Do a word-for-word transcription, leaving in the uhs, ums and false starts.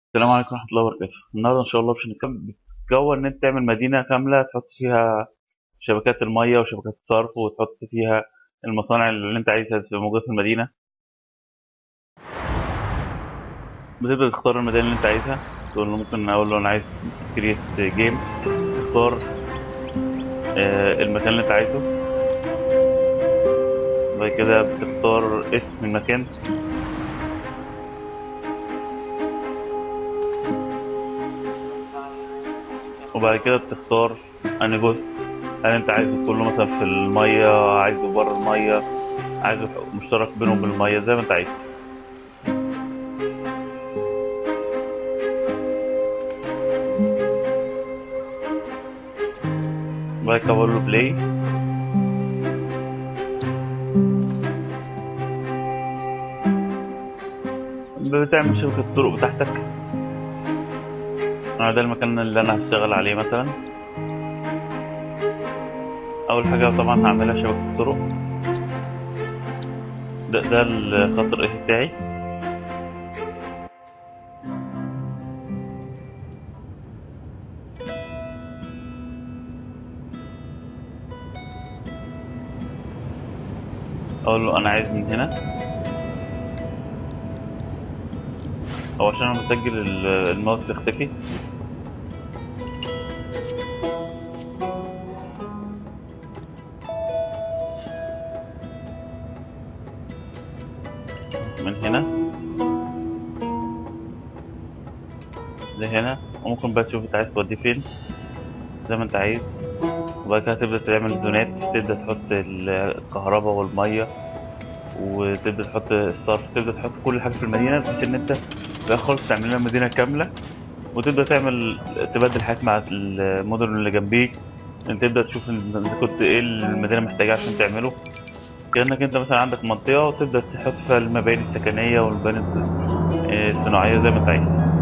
السلام عليكم ورحمة الله وبركاته. النهارده إن شاء الله مش هنتكلم جو إن أنت تعمل مدينة كاملة تحط فيها شبكات المية وشبكات الصرف وتحط فيها المصانع اللي أنت عايزها تبقى موجودة في المدينة. بتبدأ تختار المدينة اللي أنت عايزها، تقول له ممكن أقول له أنا عايز كريت جيم، تختار آه، المكان اللي أنت عايزه. بعد كده بتختار اسم المكان، وبعد كده بتختار أنهي جزء، هل أنت عايزه كله مثلا في المية، عايزه بره المية، عايزه مشترك بينهم بالمية زي ما أنت عايز. بعد كده بقول له بلاي. بتعمل شبكة الطرق بتاعتك. أنا ده المكان اللي أنا هشتغل عليه مثلا. أول حاجة طبعا هعملها شبكة الطرق. ده, ده الخط الرئيسي بتاعي. أقول له أنا عايز من هنا، أو عشان أنا مسجل ال- الماوس يختفي. من هنا لهنا، وممكن بقى تشوف أنت عايز توديه فين زي ما أنت عايز. وبعد كده تبدأ تعمل زونات، تبدأ تحط ال- الكهرباء والمية، وتبدأ تحط الصرف، تبدأ تحط كل حاجة في المدينة بحيث إن أنت في الآخر خالص تعمل لها مدينة كاملة. وتبدأ تعمل تبدل حاجات مع المدن اللي جنبيك. انت تبدأ تشوف ان انت كنت ايه المدينة محتاجاه عشان تعمله. كأنك انت مثلا عندك منطقة وتبدأ تحط فيها المباني السكنية والمباني الصناعية زي ما انت عايز.